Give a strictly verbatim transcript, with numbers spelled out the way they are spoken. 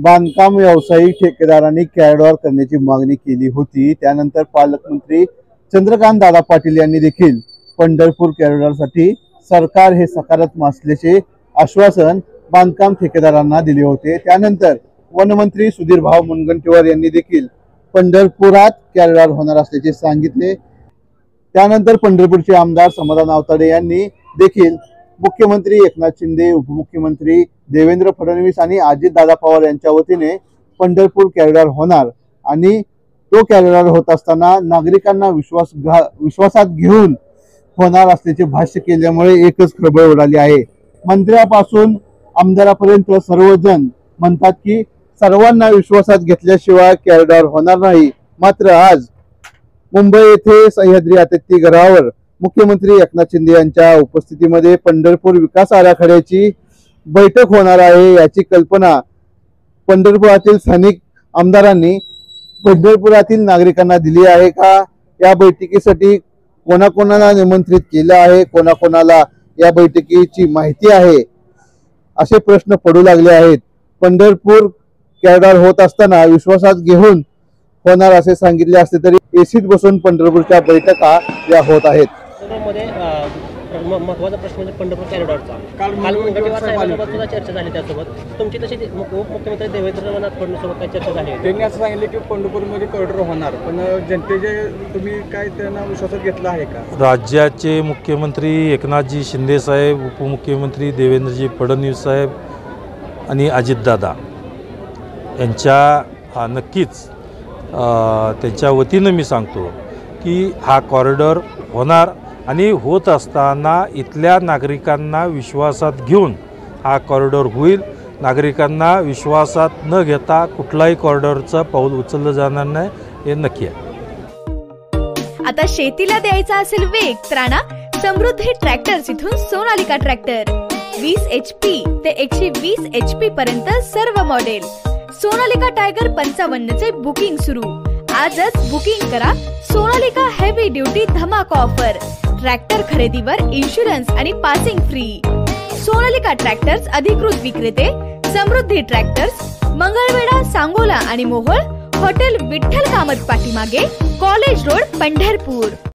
बांधकाम व्यावसायिक ठेकेदारांनी कॉरिडॉर करण्याची मागणी केली होती। त्यानंतर पालकमंत्री चंद्रकांत दादा पाटील यांनी देखील पंढरपूर कॉरिडॉरसाठी सरकार हे सकारात्मक असल्याचे आश्वासन बांधकाम ठेकेदारांना दिले होते। त्यानंतर वनमंत्री सुधीर भाऊ मुनगंटीवार यांनी देखील पंढरपुरात कॉरिडॉर होणार असल्याचे सांगितले। त्यानंतर पंढरपूरचे आमदार समाधान आवताडे यांनी देखील मुख्यमंत्री एकनाथ शिंदे, उपमुख्यमंत्री देवेंद्र फडणवीस आणि अजितदादा पवार यांच्या वतीने पंढरपूर कॉरिडॉर होणार आणि तो कॉरिडॉर होत असताना नागरिकांना विश्वास विश्वासात घेऊन होणार असल्याचे भाष्य केल्यामुळे एकच खळबळ उडाली आहे। मंत्र्यापासून आमदारापर्यंत सर्वजण म्हणतात की सर्वांना विश्वासात घेतल्याशिवाय कॉरिडॉर होणार नाही। मात्र आज मुंबई येथे सह्याद्री अतिथीगृहावर मुख्यमंत्री एकनाथ शिंदे यांच्या उपस्थितीमध्ये पंढरपूर विकास आराखड्याची बैठक होणार आहे। याची कल्पना पंढरपुरातील स्थानिक आमदारांनी पंढरपुरातील नागरिकांना दिली आहे का? या बैठकीसाठी कोणाकोणाला निमंत्रित केलं आहे, कोणाकोणाला या बैठकीची माहिती आहे, असे प्रश्न पडू लागले आहेत। पंढरपूर कॉरिडॉर होत असताना विश्वासात घेऊन होणार असे सांगितले असते तरी एसीत बसून पंढरपूरच्या बैठका या होत आहेत। महत्त्वाचा प्रश्न म्हणजे पंढरपूर कॉरिडॉरचा काल मुनगंटीवार साहेबांसोबत सुद्धा चर्चा झाली। त्यासोबत तुमची तशी उपमुख्यमंत्री देवेंद्र फडणवीससोबत काय चर्चा झाली? त्यांनी असं सांगितलं की पंढरपूरमध्ये कॉरिडॉर होणार, पण जनतेचे तुम्ही काय त्यांना विश्वासात घेतला आहे का? राज्याचे मुख्यमंत्री एकनाथजी शिंदे साहेब, उपमुख्यमंत्री देवेंद्रजी फडणवीस साहेब आणि अजितदादा यांच्या नक्कीच त्यांच्या वतीनं मी सांगतो की हा कॉरिडॉर होणार आणि होत असताना इथल्या नागरिकांना विश्वासात घेऊन हा कॉरिडॉर होईल। नागरिकांना विश्वासात न घेता कुठलाही कॉरिडॉरचं पाऊल उचललं जाणार नाही हे नक्की आहे। आता शेतीला द्यायचा असेल वेग तर आणा समृद्धी ट्रॅक्टर्स इथून सोनालिका ट्रॅक्टर वीस एच पी ते एकशे वीस एच पी पर्यंत सर्व मॉडेल। सोनालिका टायगर पंचावन्न चे बुकिंग सुरू। आजच बुकिंग करा सोनालिका हेवी ड्युटी धमाका ऑफर। ट्रॅक्टर खरेदीवर इन्शुरन्स आणि पासिंग फ्री। सोनालिका ट्रॅक्टर्स अधिकृत विक्रेते समृद्धी ट्रॅक्टर्स, मंगळवेढा, सांगोला आणि मोहोळ। हॉटेल विठ्ठल कामत पाठीमागे, कॉलेज रोड, पंढरपूर।